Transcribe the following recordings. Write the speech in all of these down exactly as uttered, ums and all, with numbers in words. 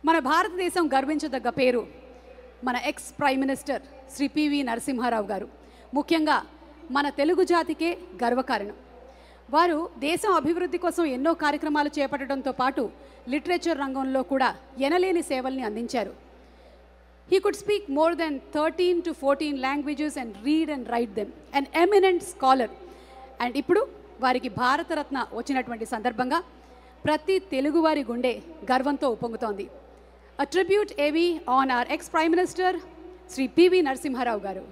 మన భారతదేశం గర్వించదగ్గ పేరు మన ex prime minister Shri PV Narasimha Rao గారు. ముఖ్యంగా మన తెలుగు జాతికే గర్వకారణం. వారు దేశం అభివృద్ధి కోసం ఎన్నో కార్యక్రమాలు చేపట్టడంతో పాటు లిటరేచర్ రంగంలో కూడా ఎనలేని సేవల్ని అందించారు. He could speak more than thirteen to fourteen languages and read and write them. An eminent scholar. And ఇప్పుడు వారికి భారతరత్న వచ్చినటువంటి సందర్భంగా ప్రతి తెలుగువారి గుండె గర్వంతో ఉప్పొంగుతోంది. A tribute A V on our ex-Prime Minister, Sri P V Narasimha Rao garu.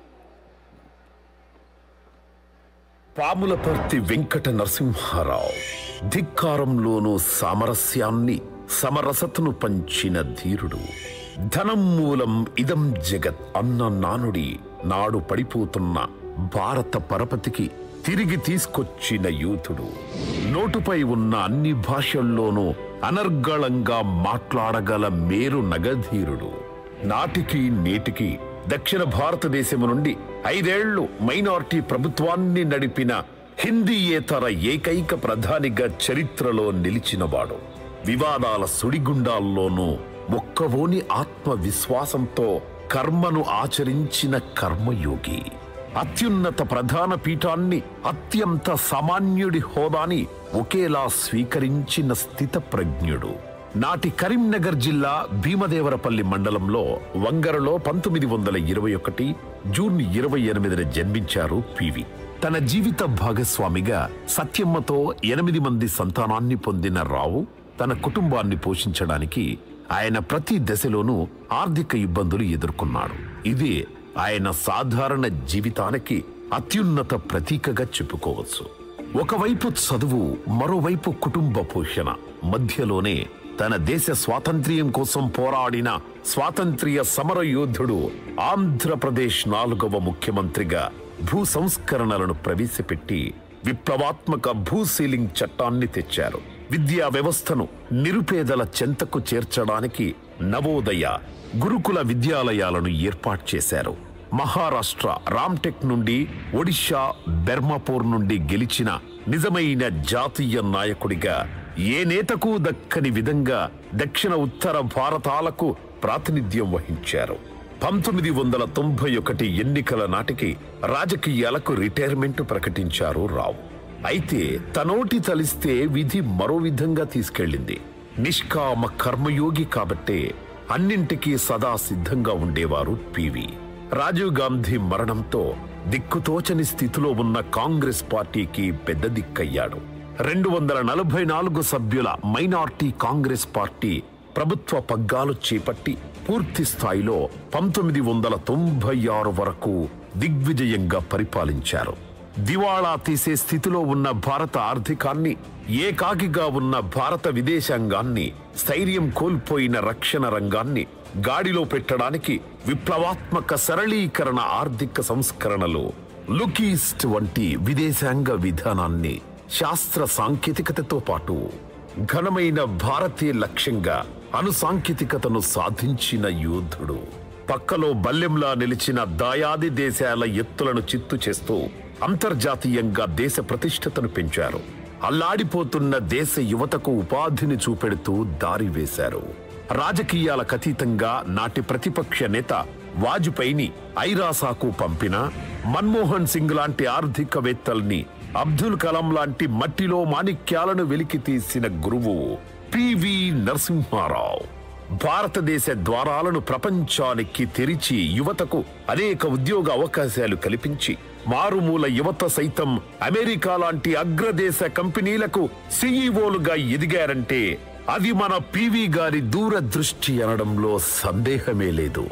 Pamulaparthi Venkata Narasimha Rao ధిక్కారంలోనూ సామరస్యాన్ని సమరసతను పంచిన ధీరుడు. ధనం మూలం ఇదం జగత్ అన్న నానుడి నాడు పడిపోతున్న భారత పరపతికి తిరిగి తీసుకొచ్చిన యూతుడు. నోటుపై ఉన్న అన్ని భాషల్లోనూ అనర్గళంగా మాట్లాడగల మేరు నగధీరుడు. నాటికి నేటికి దక్షిణ భారతదేశం నుండి ఐదేళ్లు మైనారిటీ ప్రభుత్వాన్ని నడిపిన హిందీయేతర ఏకైక ప్రధానిగా చరిత్రలో నిలిచినవాడు. వివాదాల సుడిగుండాల్లోనూ మొక్కవోని ఆత్మవిశ్వాసంతో కర్మను ఆచరించిన కర్మయోగి. అత్యున్నత ప్రధాన పీఠాన్ని అత్యంత సామాన్యుడి హోదాని ఒకేలా స్వీకరించిన స్థితప్రజ్ఞుడు. నాటి కరీంనగర్ జిల్లా భీమదేవరపల్లి మండలంలో వంగరలో పంతొమ్మిది వందల ఇరవై ఒకటి జూన్ ఇరవై ఎనిమిదిన జన్మించారు పివి. తన జీవిత భాగస్వామిగా సత్యమ్మతో ఎనిమిది మంది సంతానాన్ని పొందిన రావు తన కుటుంబాన్ని పోషించడానికి ఆయన ప్రతి దశలోనూ ఆర్థిక ఇబ్బందులు ఎదుర్కొన్నాడు. ఇదే ఆయన సాధారణ జీవితానికి అత్యున్నత ప్రతీకగా చెప్పుకోవచ్చు. ఒకవైపు చదువు, మరోవైపు కుటుంబ పోషణ మధ్యలోనే తన దేశ స్వాతంత్ర్యం కోసం పోరాడిన స్వాతంత్ర్య సమర యోధుడు. ఆంధ్రప్రదేశ్ నాలుగవ ముఖ్యమంత్రిగా భూ సంస్కరణలను ప్రవేశపెట్టి విప్లవాత్మక భూ సీలింగ్ చట్టాన్ని తెచ్చారు. విద్యా వ్యవస్థను నిరుపేదల చెంతకు చేర్చడానికి నవోదయ, గురుకుల విద్యాలయాలను ఏర్పాటు చేశారు. మహారాష్ట్ర రామ్టెక్ నుండి, ఒడిషా బెర్మాపూర్ నుండి గెలిచిన నిజమైన జాతీయ నాయకుడిగా ఏ నేతకు దక్కని విధంగా దక్షిణ ఉత్తర భారతాలకు ప్రాతినిధ్యం వహించారు. పంతొమ్మిది వందల తొంభై ఒకటి ఎన్నికల నాటికి రాజకీయాలకు రిటైర్మెంట్ ప్రకటించారు రావు. అయితే తనోటి తలిస్తే విధి మరో విధంగా తీసుకెళ్లింది. నిష్కామ కర్మయోగి కాబట్టే అన్నింటికీ సదా సిద్ధంగా ఉండేవారు పివి. రాజీవ్ గాంధీ మరణంతో దిక్కుతోచని స్థితిలో ఉన్న కాంగ్రెస్ పార్టీకి పెద్ద దిక్కయ్యాడు. రెండు వందల నలభై నాలుగు సభ్యుల మైనార్టీ కాంగ్రెస్ పార్టీ ప్రభుత్వ పగ్గాలు చేపట్టి పూర్తి స్థాయిలో పంతొమ్మిది వందల తొంభై ఆరు వరకు దిగ్విజయంగా పరిపాలించారు. దివాళా తీసే స్థితిలో ఉన్న భారత ఆర్థికాన్ని, ఏకాకిగా ఉన్న భారత విదేశాంగాన్ని, స్థైర్యం కోల్పోయిన రక్షణ రంగాన్ని గాడిలో పెట్టడానికి విప్లవాత్మక సరళీకరణ ఆర్థిక సంస్కరణలు, లుక్ ఈస్ట్ వంటి విదేశాంగ విధానాన్ని శాస్త్ర సాంకేతికతతో పాటు ఘనమైన భారతీయ లక్ష్యంగా అణుసాంకేతికతను సాధించిన యోధుడు. పక్కలో బల్లెంలా నిలిచిన దాయాది దేశాల ఎత్తులను చిత్తు చేస్తూ అంతర్జాతీయంగా దేశ ప్రతిష్టతను పెంచారు. అల్లాడిపోతున్న దేశ యువతకు ఉపాధిని చూపెడుతూ దారి వేశారు. రాజకీయాలకు అతీతంగా నాటి ప్రతిపక్ష నేత వాజ్పేయిని ఐరాసాకు పంపిన, మన్మోహన్ సింగ్ లాంటి ఆర్థికవేత్తల్ని, అబ్దుల్ కలాం లాంటి మట్టిలో మాణిక్యాలను వెలికి తీసిన గురువు పివి నరసింహారావు. భారతదేశ ద్వారాలను ప్రపంచానికి తెరిచి యువతకు అనేక ఉద్యోగ అవకాశాలు కల్పించి మారుమూల యువత సైతం అమెరికా లాంటి అగ్రదేశ కంపెనీలకు సీఈఓలుగా ఎదిగారంటే అది మన పివి గారి దూరదృష్టి అనడంలో సందేహమే లేదు.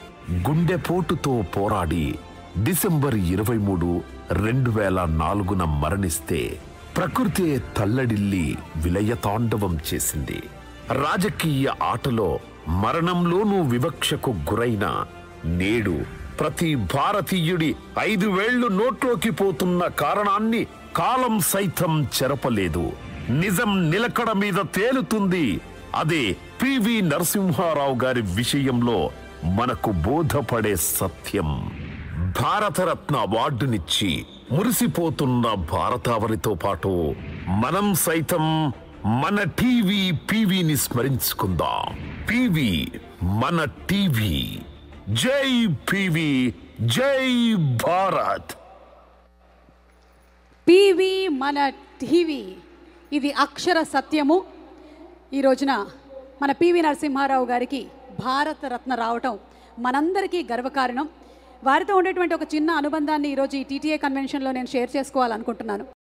గుండెపోటుతో పోరాడి డిసెంబర్ ఇరవై మూడు రెండు వేల నాలుగున మరణిస్తే ప్రకృతే తల్లడిల్లి విలయతాండవం చేసింది. రాజకీయ ఆటలో మరణంలోనూ వివక్షకు గురైన నేడు ప్రతి భారతీయుడి ఐదు వేళ్లు నోట్లోకి పోతున్న కారణాన్ని కాలం సైతం చెరపలేదు. నిజం నిలకడ మీద తేలుతుంది. అదే పివి నరసింహారావు గారి విషయంలో మనకు బోధపడే సత్యం. భారతరత్న అవార్డునిచ్చి మురిసిపోతున్న భారతావనితో పాటు మనం సైతం మన టీవీ పివిని స్మరించుకుందాం. పివి మన టీవీ. జై పివి, జై భారత్. పివి మన టీవీ, ఇది అక్షర సత్యము. ఈ రోజున మన పివి నరసింహారావు గారికి భారత రత్న రావటం మనందరికీ గర్వకారణం. వారితో ఉండేటువంటి ఒక చిన్న అనుబంధాన్ని ఈరోజు ఈ టీటీఏ కన్వెన్షన్లో నేను షేర్ చేసుకోవాలనుకుంటున్నాను.